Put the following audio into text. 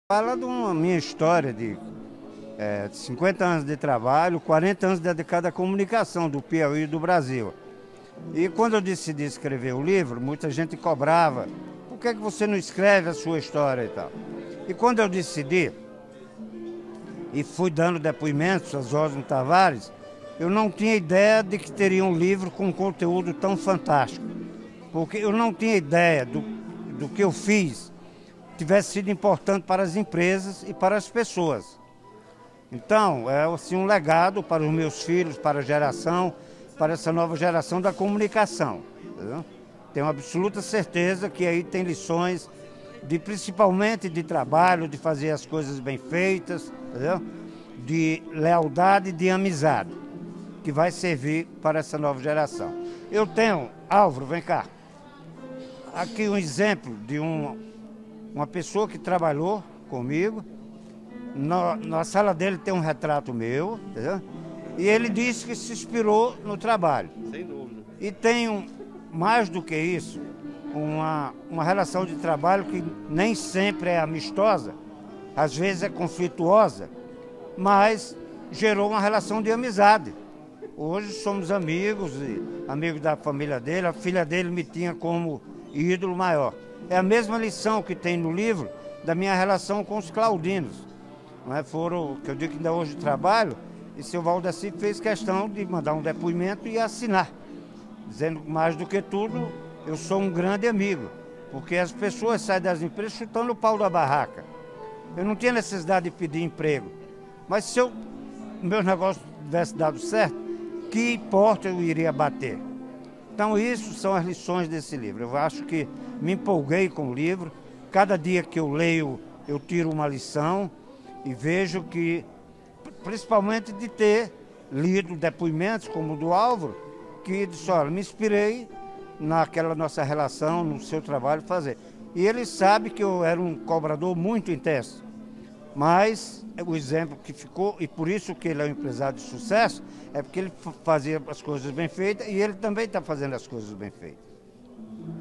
Fala de uma minha história de 50 anos de trabalho, 40 anos dedicado à comunicação do Piauí e do Brasil. E quando eu decidi escrever o livro, muita gente cobrava: por que você não escreve a sua história e tal? E quando eu decidi, e fui dando depoimentos a Zósimo Tavares, eu não tinha ideia de que teria um livro com conteúdo tão fantástico. Porque eu não tinha ideia do que eu fiz tivesse sido importante para as empresas e para as pessoas. Então, é assim, um legado para os meus filhos, para a geração, para essa nova geração da comunicação. Entendeu? Tenho absoluta certeza que aí tem lições, principalmente de trabalho, de fazer as coisas bem feitas, entendeu? De lealdade e de amizade, que vai servir para essa nova geração. Eu tenho, Álvaro, vem cá, aqui um exemplo de uma pessoa que trabalhou comigo. Na sala dele tem um retrato meu, entendeu? E ele disse que se inspirou no trabalho. Sem dúvida. E tem mais do que isso, uma relação de trabalho que nem sempre é amistosa, às vezes é conflituosa, mas gerou uma relação de amizade. Hoje somos amigos, amigos da família dele, a filha dele me tinha como ídolo maior. É a mesma lição que tem no livro da minha relação com os claudinos. Não é? Foram, que eu digo que ainda hoje trabalho, e seu Valdeci fez questão de mandar um depoimento e assinar, dizendo que, mais do que tudo, eu sou um grande amigo, porque as pessoas saem das empresas chutando o pau da barraca. Eu não tinha necessidade de pedir emprego, mas se meus negócios tivessem dado certo, que porta eu iria bater? Então isso são as lições desse livro. Eu acho que me empolguei com o livro. Cada dia que eu leio, eu tiro uma lição e vejo que, principalmente de ter lido depoimentos como o do Álvaro, que disse: olha, me inspirei naquela nossa relação, no seu trabalho fazer. E ele sabe que eu era um cobrador muito intenso. Mas o exemplo que ficou, e por isso que ele é um empresário de sucesso, é porque ele fazia as coisas bem feitas e ele também está fazendo as coisas bem feitas.